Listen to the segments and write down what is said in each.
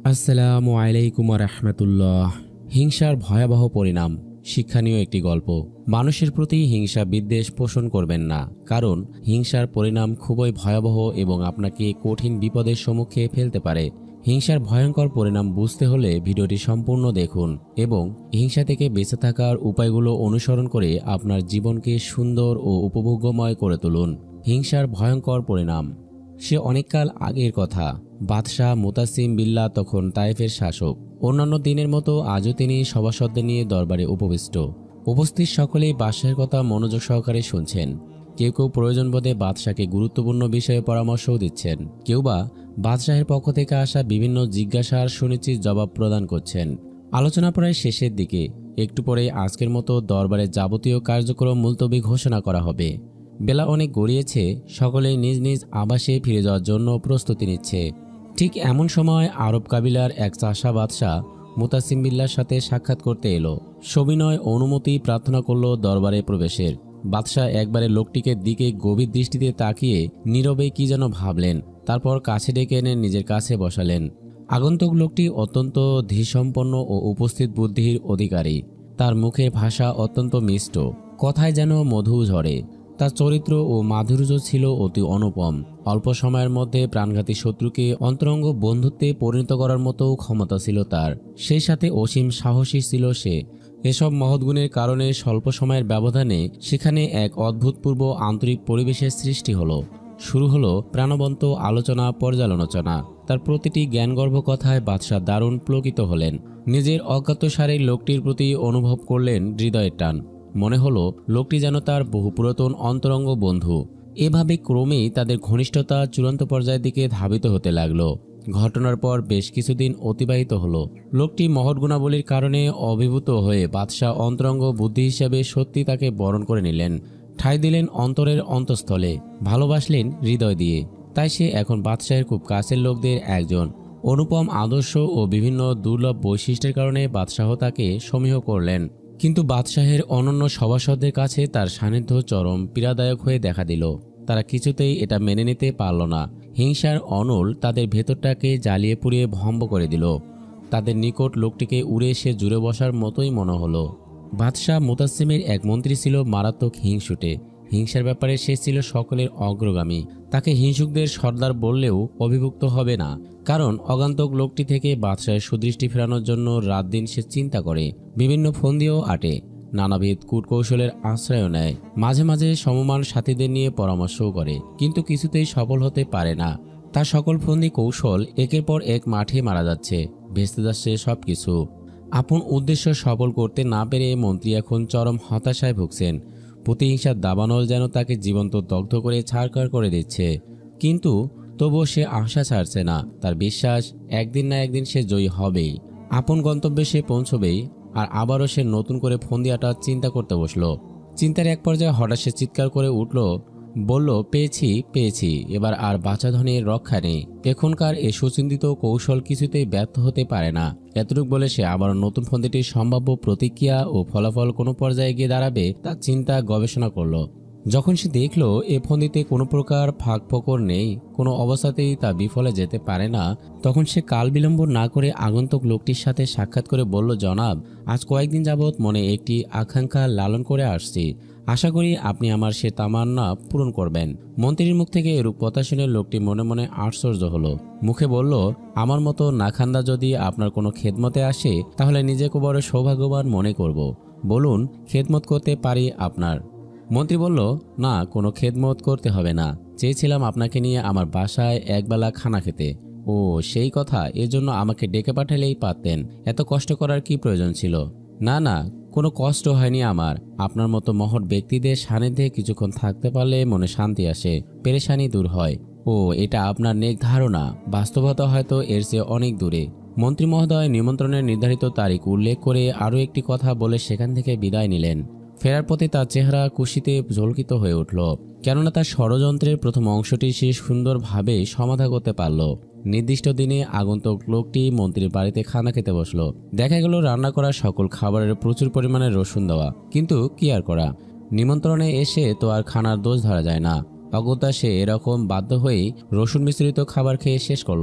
আসসালামু আলাইকুম রহমতুল্লাহ। হিংসার ভয়াবহ পরিণাম। শিক্ষণীয় একটি গল্প। মানুষের প্রতি হিংসা বিদ্বেষ পোষণ করবেন না, কারণ হিংসার পরিণাম খুবই ভয়াবহ এবং আপনাকে কঠিন বিপদের সম্মুখে ফেলতে পারে। হিংসার ভয়ঙ্কর পরিণাম বুঝতে হলে ভিডিওটি সম্পূর্ণ দেখুন এবং হিংসা থেকে বেঁচে থাকার উপায়গুলো অনুসরণ করে আপনার জীবনকে সুন্দর ও উপভোগ্যময় করে তুলুন। হিংসার ভয়ঙ্কর পরিণাম। সে অনেককাল আগের কথা। বাদশাহ মুতাসিম বিল্লাহ তখন তায়েফের শাসক। অন্যান্য দিনের মতো আজও তিনি সভাসদদের নিয়ে দরবারে উপস্থিত সকলেই বাদশাহের কথা মনোযোগ সহকারে শুনছেন। কেউ কেউ প্রয়োজন বোধে বাদশাহকে গুরুত্বপূর্ণ বিষয়ে পরামর্শও দিচ্ছেন, কেউ বা বাদশাহের পক্ষ থেকে আসা বিভিন্ন জিজ্ঞাসার সুনিশ্চিত জবাব প্রদান করছেন। আলোচনা প্রায় শেষের দিকে। একটু পরে আজকের মতো দরবারের যাবতীয় কার্যক্রম মুলতবি ঘোষণা করা হবে। বেলা অনেক গড়িয়েছে, সকলেই নিজ নিজ আবাসে ফিরে যাওয়ার জন্য প্রস্তুতি নিচ্ছে। ঠিক এমন সময় আরব কাবিলার এক চাষা বাদশাহ মুতাসিম বিল্লাহর সাথে সাক্ষাৎ করতে এলো। সবিনয় অনুমতি প্রার্থনা করল দরবারে প্রবেশের। বাদশাহ একবারে লোকটিকে দিকে গভীর দৃষ্টিতে তাকিয়ে নীরবে কি যেন ভাবলেন, তারপর কাছে ডেকে এনে নিজের কাছে বসালেন। আগন্তুক লোকটি অত্যন্ত ধীসম্পন্ন ও উপস্থিত বুদ্ধির অধিকারী। তার মুখে ভাষা অত্যন্ত মিষ্ট, কথায় যেন মধু ঝরে। তার চরিত্র ও মাধুর্য ছিল অতি অনুপম। অল্প সময়ের মধ্যে প্রাণঘাতী শত্রুকে অন্তরঙ্গ বন্ধুত্বে পরিণত করার মতো ক্ষমতা ছিল তার। সেই সাথে অসীম সাহসী ছিল সে। এসব মহৎ গুণের কারণে স্বল্প সময়ের ব্যবধানে সেখানে এক অদ্ভুতপূর্ব আন্তরিক পরিবেশের সৃষ্টি হলো। শুরু হলো প্রাণবন্ত আলোচনা পর্যালোচনা। তার প্রতিটি জ্ঞানগর্ভ কথায় বাদশাহ দারুণ পুলকিত হলেন। নিজের অজ্ঞাতসারে লোকটির প্রতি অনুভব করলেন হৃদয়ের টান। মনে হলো লোকটি যেন তার বহু পুরাতন অন্তরঙ্গ বন্ধু। এভাবে ক্রমেই তাদের ঘনিষ্ঠতা চূড়ান্ত পর্যায়ের দিকে ধাবিত হতে লাগলো। ঘটনার পর বেশ কিছুদিন অতিবাহিত হলো। লোকটি মহৎ গুণাবলীর কারণে অভিভূত হয়ে বাদশাহ অন্তরঙ্গ বুদ্ধি হিসেবে সত্যি তাকে বরণ করে নিলেন, ঠাঁই দিলেন অন্তরের অন্তঃস্থলে, ভালোবাসলেন হৃদয় দিয়ে। তাই সে এখন বাদশাহের খুব কাছের লোকদের একজন। অনুপম আদর্শ ও বিভিন্ন দুর্লভ বৈশিষ্ট্যের কারণে বাদশাহ তাকে সমীহ করলেন। কিন্তু বাদশাহের অনন্য সভাসদদের কাছে তার সান্নিধ্য চরম পীড়াদায়ক হয়ে দেখা দিল। তারা কিছুতেই এটা মেনে নিতে পারল না। হিংসার অনল তাদের ভেতরটাকে জ্বালিয়ে পুড়িয়ে ভম্ব করে দিল। তাদের নিকট লোকটিকে উড়ে এসে জুড়ে বসার মতোই মনে হলো। বাদশাহ মুতাসিমের এক মন্ত্রী ছিল মারাত্মক হিংসুটে। হিংসার ব্যাপারে সে ছিল সকলের অগ্রগামী। তাকে হিংসুকদের সর্দার বললেও অভিভুক্ত হবে না, কারণ অগান্তক লোকটি থেকে বাদশাহের সুদৃষ্টি ফেরানোর জন্য রাত দিন সে চিন্তা করে, বিভিন্ন ফন্দিও আটে, নানাবিধ কূটকৌশলের আশ্রয় নেয়, মাঝে মাঝে সমমান সাথীদের নিয়ে পরামর্শও করে, কিন্তু কিছুতেই সফল হতে পারে না। তার সকল ফন্দি কৌশল একের পর এক মাঠে মারা যাচ্ছে, ভেস্তে যাচ্ছে সবকিছু। আপন উদ্দেশ্য সফল করতে না পেরে মন্ত্রী এখন চরম হতাশায় ভুগছেন। প্রতিহিংসার দাবানল যেন তাকে জীবন্ত দগ্ধ করে ছাড়খাড় করে দিচ্ছে। কিন্তু তবুও সে আশা ছাড়ছে না। তার বিশ্বাস একদিন না একদিন সে জয়ী হবেই, আপন গন্তব্যে সে পৌঁছবেই। আর আবারও সে নতুন করে ফন্দি আটার চিন্তা করতে বসলো। চিন্তার এক পর্যায়ে হঠাৎ সে চিৎকার করে উঠল, বলল, পেয়েছি পেয়েছি, এবার আর বাঁচাধনের রক্ষা নেই। এখনকার এ সুচিন্তিত কৌশল কিছুতেই ব্যর্থ হতে পারে না। এতটুকু বলে সে আবার নতুন ফন্দিটির সম্ভাব্য প্রতিক্রিয়া ও ফলাফল কোনো পর্যায়ে গিয়ে দাঁড়াবে তার চিন্তা গবেষণা করলো। যখন সে দেখল এ ফন্দিতে কোনো প্রকার ফাঁক ফোকর নেই, কোনো অবস্থাতেই তা বিফলে যেতে পারে না, তখন সে কাল বিলম্ব না করে আগন্তুক লোকটির সাথে সাক্ষাৎ করে বলল, জনাব, আজ কয়েকদিন যাবৎ মনে একটি আকাঙ্ক্ষা লালন করে আসছি। আশা করি আপনি আমার সে তামান্না পূরণ করবেন। মন্ত্রীর মুখ থেকে এরূপ কথা শুনে লোকটি মনে মনে আশ্চর্য হলো। মুখে বলল, আমার মতো নাখান্দা যদি আপনার কোনো খেদমতে আসে তাহলে নিজেকে বড় সৌভাগ্যবান মনে করব। বলুন, খেদমত করতে পারি আপনার। মন্ত্রী বলল, না, কোনো খেদমত করতে হবে না। চেয়েছিলাম আপনাকে নিয়ে আমার বাসায় একবেলা খানা খেতে। ও সেই কথা, এজন্য আমাকে ডেকে পাঠালেই পারতেন। এত কষ্ট করার কি প্রয়োজন ছিল? না না, কোনো কষ্ট হয়নি আমার। আপনার মতো মহৎ ব্যক্তিদের সান্নিধ্যে কিছুক্ষণ থাকতে পারলে মনে শান্তি আসে, পেরেশানি দূর হয়। ও এটা আপনার নেক ধারণা, বাস্তবতা হয়তো এর চেয়ে অনেক দূরে। মন্ত্রী মহোদয় নিমন্ত্রণের নির্ধারিত তারিখ উল্লেখ করে আরও একটি কথা বলে সেখান থেকে বিদায় নিলেন। ফেরার পথে তার চেহারা খুশিতে ঝলকিত হয়ে উঠল, কেননা তার ষড়যন্ত্রের প্রথম অংশটি সে সুন্দরভাবে সমাধা করতে পারল। নির্দিষ্ট দিনে আগন্তুক লোকটি মন্ত্রীর বাড়িতে খানা খেতে বসলো। দেখা গেল রান্না করা সকল খাবারের প্রচুর পরিমাণে রসুন দেওয়া। কিন্তু কি আর করা, নিমন্ত্রণে এসে তো আর খানার দোষ ধরা যায় না। অগত্যা সে এরকম বাধ্য হয়েই রসুন মিশ্রিত খাবার খেয়ে শেষ করলো।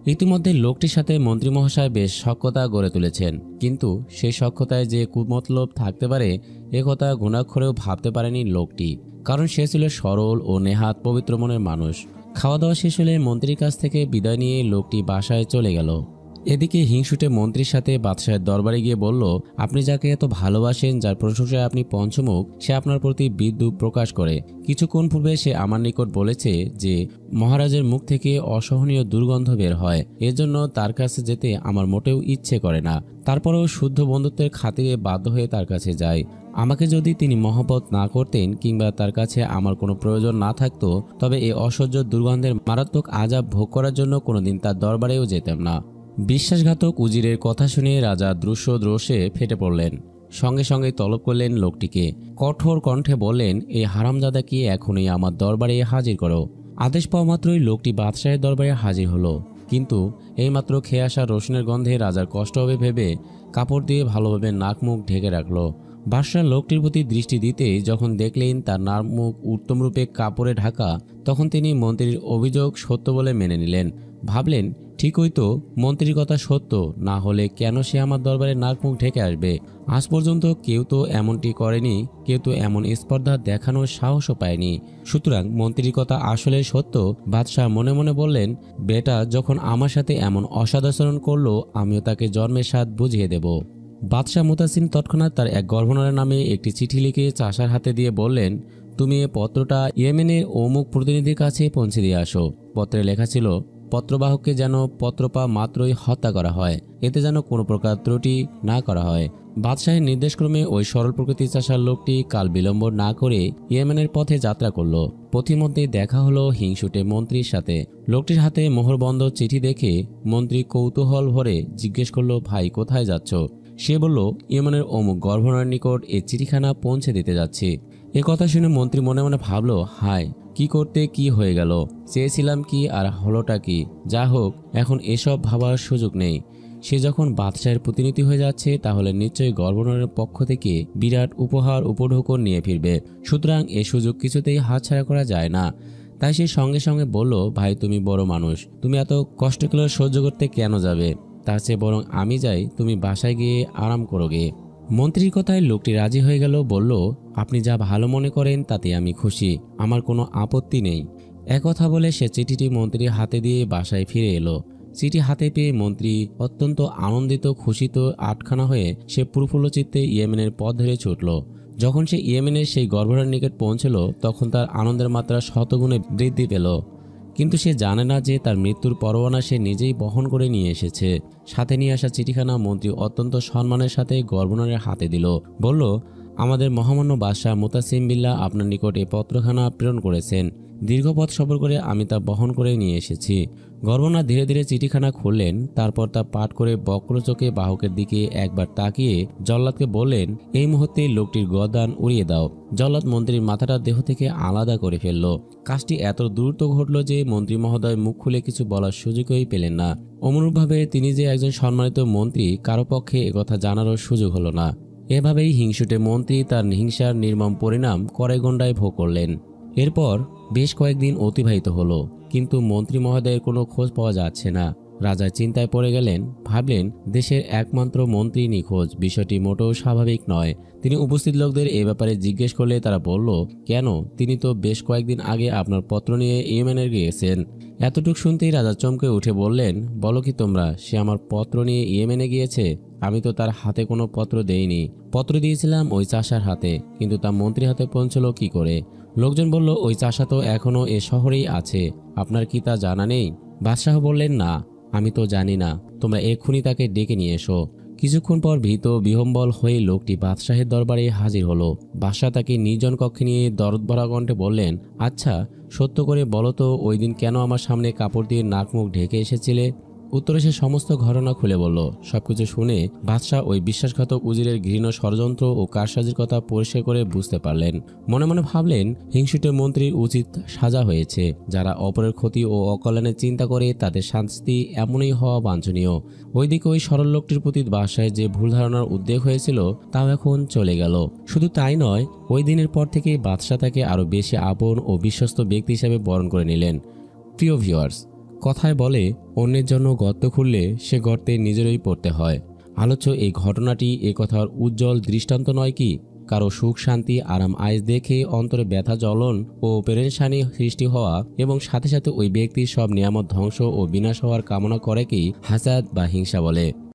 ইতিমধ্যে লোকটির সাথে মন্ত্রী মহাশয় বেশ সখ্যতা গড়ে তুলেছেন, কিন্তু সেই সখ্যতায় যে কুমতলব থাকতে পারে একথা ঘুণাক্ষরেও ভাবতে পারেনি লোকটি, কারণ সে ছিল সরল ও নেহাত পবিত্র মনের মানুষ। খাওয়া দাওয়া শেষ হলে মন্ত্রীর কাছ থেকে বিদায় নিয়ে লোকটি বাসায় চলে গেল। এদিকে হিংসুটে মন্ত্রীর সাথে বাদশাহের দরবারে গিয়ে বলল, আপনি যাকে এত ভালোবাসেন, যার প্রশংসায় আপনি পঞ্চমুখ, সে আপনার প্রতি বিদ্রূপ প্রকাশ করে। কিছুক্ষণ পূর্বে সে আমার নিকট বলেছে যে মহারাজের মুখ থেকে অসহনীয় দুর্গন্ধ বের হয়, এজন্য তার কাছে যেতে আমার মোটেও ইচ্ছে করে না। তারপরেও শুদ্ধ বন্ধুত্বের খাতিরে বাধ্য হয়ে তার কাছে যাই। আমাকে যদি তিনি মহব্বত না করতেন কিংবা তার কাছে আমার কোনো প্রয়োজন না থাকতো, তবে এই অসহ্য দুর্গন্ধের মারাত্মক আযাব ভোগ করার জন্য কোনোদিন তার দরবারেও যেতাম না। বিশ্বাসঘাতক উজিরের কথা শুনে রাজা দ্রুশে ফেটে পড়লেন। সঙ্গে সঙ্গে তলব করলেন লোকটিকে। কঠোর কণ্ঠে বললেন, এই হারামজাদাকে এখনই আমার দরবারে হাজির করো। আদেশ পাওয়া মাত্রই লোকটি বাদশাহের দরবারে হাজির হলো, কিন্তু এইমাত্র খেয়ে আসা রসুনের গন্ধে রাজার কষ্ট হবে ভেবে কাপড় দিয়ে ভালোভাবে নাক মুখ ঢেকে রাখল। বাদশাহ লোকটির প্রতি দৃষ্টি দিতেই যখন দেখলেন তার নাক মুখ উত্তমরূপে কাপড়ে ঢাকা, তখন তিনি মন্ত্রীর অভিযোগ সত্য বলে মেনে নিলেন। ভাবলেন, ঠিকই তো, মন্ত্রীর কথা সত্য, না হলে কেন সে আমার দরবারে নাক মুখ ঢেকে আসবে? আজ পর্যন্ত কেউ তো এমনটি করেনি, কেউ তো এমন স্পর্ধা দেখানোর সাহসও পায়নি। সুতরাং মন্ত্রীর কথা আসলে সত্য। বাদশাহ মনে মনে বললেন, বেটা যখন আমার সাথে এমন অসদাচরণ করলো, আমিও তাকে জন্মের স্বাদ বুঝিয়ে দেব। বাদশাহ মুতাসিম তৎক্ষণাৎ তার এক গভর্নরের নামে একটি চিঠি লিখে চাষার হাতে দিয়ে বললেন, তুমি এ পত্রটা ইয়েমেনের অমুক প্রতিনিধির কাছে পৌঁছে দিয়ে আসো। পত্রে লেখা ছিল, পত্রবাহককে যেন পত্র পাওয়া মাত্রই হত্যা করা হয়, এতে যেন কোনো প্রকার ত্রুটি না করা হয়। বাদশাহের নির্দেশক্রমে ওই সরল প্রকৃতির চাষার লোকটি কাল বিলম্ব না করে ইয়েমেনের পথে যাত্রা করলো। পথিমধ্যেই দেখা হলো হিংসুটে মন্ত্রীর সাথে। লোকটির হাতে মোহরবন্ধ চিঠি দেখে মন্ত্রী কৌতূহল ভরে জিজ্ঞেস করলো, ভাই কোথায় যাচ্ছ? সে বলল, ইয়েমেনের অমুক গভর্নরের নিকট এই চিঠিখানা পৌঁছে দিতে যাচ্ছি। এ কথা শুনে মন্ত্রী মনে মনে ভাবল, হায়, কি করতে কি হয়ে গেল, চেয়েছিলাম কি আর হলোটা কি? যা হোক, এখন এসব ভাবার সুযোগ নেই। সে যখন বাদশাহের প্রতিনিধি হয়ে যাচ্ছে, তাহলে নিশ্চয়ই গভর্নরের পক্ষ থেকে বিরাট উপহার উপঢৌকন নিয়ে ফিরবে। সুতরাং এ সুযোগ কিছুতেই হাতছাড়া করা যায় না। তাই সে সঙ্গে সঙ্গে বলল, ভাই তুমি বড় মানুষ, তুমি এত কষ্টগুলো সহ্য করতে কেন যাবে? তার চেয়ে বরং আমি যাই, তুমি বাসায় গিয়ে আরাম করোগে। মন্ত্রীর কথায় লোকটি রাজি হয়ে গেল। বলল, আপনি যা ভালো মনে করেন তাতে আমি খুশি, আমার কোনো আপত্তি নেই। একথা বলে সে চিঠিটি মন্ত্রীর হাতে দিয়ে বাসায় ফিরে এলো। চিঠি হাতে পেয়ে মন্ত্রী অত্যন্ত আনন্দিত খুশিত আটখানা হয়ে সে প্রফুল্ল চিত্তে ইয়েমেনের পথ ধরে ছুটল। যখন সে ইয়েমেনের সেই গভর্নরের নিকট পৌঁছল, তখন তার আনন্দের মাত্রা শতগুণে বৃদ্ধি পেল। কিন্তু সে জানে না যে তার মৃত্যুর পরোয়ানা সে নিজেই বহন করে নিয়ে এসেছে। সাথে নিয়ে আসা চিঠিখানা মন্ত্রী অত্যন্ত সম্মানের সাথে গভর্নরের হাতে দিল। বলল, আমাদের মহামান্য বাদশাহ মুতাসিম বিল্লাহ আপনার নিকট এই পত্রখানা প্রেরণ করেছেন। দীর্ঘ পথ সফর করে আমি তা বহন করে নিয়ে এসেছি। গভর্নর ধীরে ধীরে চিঠিখানা খুললেন। তারপর তা পাঠ করে বক্র চোখে বাহকের দিকে একবার তাকিয়ে জল্লাদকে বললেন, এই মুহূর্তে লোকটির গর্দান উড়িয়ে দাও। জল্লাদ মন্ত্রীর মাথাটা দেহ থেকে আলাদা করে ফেলল। কাজটি এত দ্রুত ঘটল যে মন্ত্রী মহোদয় মুখ খুলে কিছু বলার সুযোগই পেলেন না। অনুরূপভাবে তিনি যে একজন সম্মানিত মন্ত্রী, কারো পক্ষে একথা জানারও সুযোগ হলো না। এভাবেই হিংসুটে মন্ত্রী তার হিংসার নির্মম পরিণাম কড়াইগন্ডায় ভোগ করলেন। এরপর বেশ কয়েকদিন অতিবাহিত হলো, কিন্তু মন্ত্রী মহোদয়ের কোনো খোঁজ পাওয়া যাচ্ছে না। রাজা চিন্তায় পড়ে গেলেন। ভাবলেন, দেশের একমাত্র মন্ত্রী নিখোঁজ, বিষয়টি মোটেও স্বাভাবিক নয়। তিনি উপস্থিত লোকদের এ ব্যাপারে জিজ্ঞেস করলে তারা বলল, কেন, তিনি তো বেশ কয়েকদিন আগে আপনার পত্র নিয়ে ইয়েমেনে গিয়েছেন। এতটুকু শুনতেই রাজা চমকে উঠে বললেন, বলো কি তোমরা, সে আমার পত্র নিয়ে ইয়েমেনে গিয়েছে? আমি তো তার হাতে কোনো পত্র দেইনি। পত্র দিয়েছিলাম ওই চাষার হাতে, কিন্তু তা মন্ত্রীর হাতে পৌঁছলো কি করে? লোকজন বলল, ওই চাষা তো এখনো এ শহরেই আছে, আপনার কি তা জানা নেই? বাদশাহ বললেন, না, আমি তো জানি না, তোমরা এক্ষুনি তাকে ডেকে নিয়ে এসো। কিছুক্ষণ পর ভীত বিহম্বল হয়ে লোকটি বাদশাহের দরবারে হাজির হলো। বাদশাহ তাকে নির্জন কক্ষে নিয়ে দরদ ভরা কণ্ঠে বললেন, আচ্ছা সত্য করে বলো তো, ওই দিন কেন আমার সামনে কাপড় দিয়ে নাক মুখ ঢেকে এসেছিলে? উত্তরে সে সমস্ত ঘটনা খুলে বলল। সবকিছু শুনে বাদশাহ ওই বিশ্বাসঘাতক উজিরের ঘৃণ ষড়যন্ত্র ও কারসাজির কথা পরিষ্কার করে বুঝতে পারলেন। মনে মনে ভাবলেন, হিংসুটে মন্ত্রীর উচিত সাজা হয়েছে। যারা অপরের ক্ষতি ও অকল্যাণের চিন্তা করে, তাদের শাস্তি এমনই হওয়া বাঞ্ছনীয়। ওইদিকে ওই সরল লোকটির প্রতি বাদশাহের যে ভুল ধারণার উদ্বেগ হয়েছিল, তাও এখন চলে গেল। শুধু তাই নয়, ওই দিনের পর থেকে বাদশাহ তাকে আরও বেশি আপন ও বিশ্বস্ত ব্যক্তি হিসেবে বরণ করে নিলেন। প্রিয় ভিউয়ার্স, কথায় বলে, অন্যের জন্য গর্ত খুললে সে গর্তে নিজেরই পড়তে হয়। আলোচ্য এই ঘটনাটি এ কথার উজ্জ্বল দৃষ্টান্ত নয় কি? কারো সুখ শান্তি আরাম আয়েশ দেখে অন্তরে ব্যথা জ্বলন ও পেরেশানি সৃষ্টি হওয়া এবং সাথে সাথে ওই ব্যক্তির সব নিয়ামত ধ্বংস ও বিনাশ হওয়ার কামনা করে কি হাসাদ বা হিংসা বলে।